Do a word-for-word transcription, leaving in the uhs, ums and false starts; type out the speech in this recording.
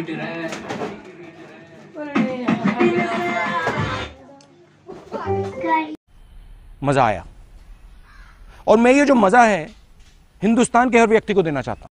मजा आया, और मैं ये जो मजा है हिंदुस्तान के हर व्यक्ति को देना चाहता हूं।